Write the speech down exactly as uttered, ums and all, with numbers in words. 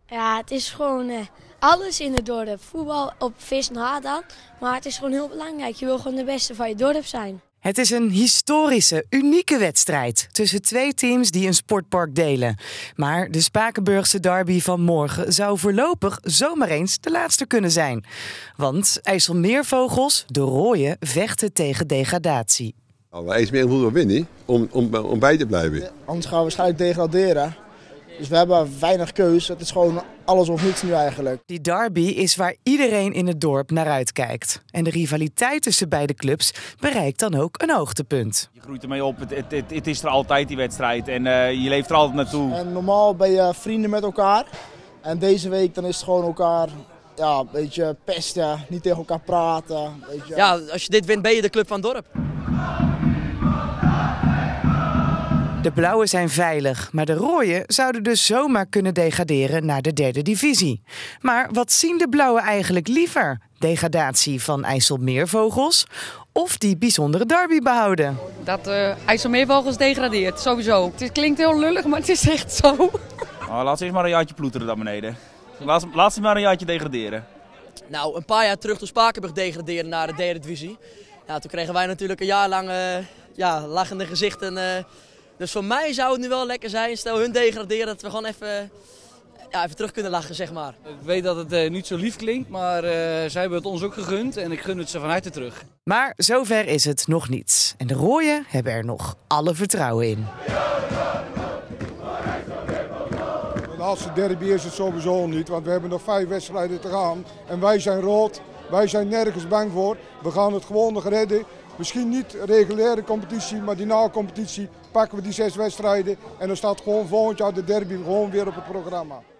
Ja, het is gewoon uh, alles in het dorp. Voetbal op vis na dan, maar het is gewoon heel belangrijk. Je wil gewoon de beste van je dorp zijn. Het is een historische, unieke wedstrijd tussen twee teams die een sportpark delen. Maar de Spakenburgse derby van morgen zou voorlopig zomaar eens de laatste kunnen zijn. Want IJsselmeervogels, de rooien, vechten tegen degradatie. Nou, IJsselmeer moeten we winnen om, om, om bij te blijven. Ja, anders gaan we waarschijnlijk degraderen. Dus we hebben weinig keus. Het is gewoon alles of niets nu eigenlijk. Die derby is waar iedereen in het dorp naar uitkijkt. En de rivaliteit tussen beide clubs bereikt dan ook een hoogtepunt. Je groeit ermee op, het, het, het, het is er altijd die wedstrijd en uh, je leeft er altijd naartoe. En normaal ben je vrienden met elkaar. En deze week dan is het gewoon elkaar ja, een beetje pesten, niet tegen elkaar praten. Beetje... Ja, als je dit wint ben je de club van het dorp. De blauwen zijn veilig, maar de rooien zouden dus zomaar kunnen degraderen naar de derde divisie. Maar wat zien de blauwen eigenlijk liever? Degradatie van IJsselmeervogels of die bijzondere derby behouden? Dat uh, IJsselmeervogels degradeert, sowieso. Het klinkt heel lullig, maar het is echt zo. Oh, laat ze eerst maar een jaartje ploeteren dan beneden. Laat ze, laat ze maar een jaartje degraderen. Nou, een paar jaar terug toen Spakenburg degradeerde naar de derde divisie. Ja, toen kregen wij natuurlijk een jaar lang uh, ja, lachende gezichten. Uh, Dus voor mij zou het nu wel lekker zijn, stel hun degraderen, dat we gewoon even, ja, even terug kunnen lachen, zeg maar. Ik weet dat het uh, niet zo lief klinkt, maar uh, zij hebben het ons ook gegund en ik gun het ze van harte terug. Maar zover is het nog niet. En de rooien hebben er nog alle vertrouwen in. De laatste derby is het sowieso niet, want we hebben nog vijf wedstrijden te gaan. En wij zijn rood, wij zijn nergens bang voor. We gaan het gewoon nog redden. Misschien niet reguliere competitie, maar die na-competitie pakken we die zes wedstrijden. En dan staat gewoon volgend jaar de derby gewoon weer op het programma.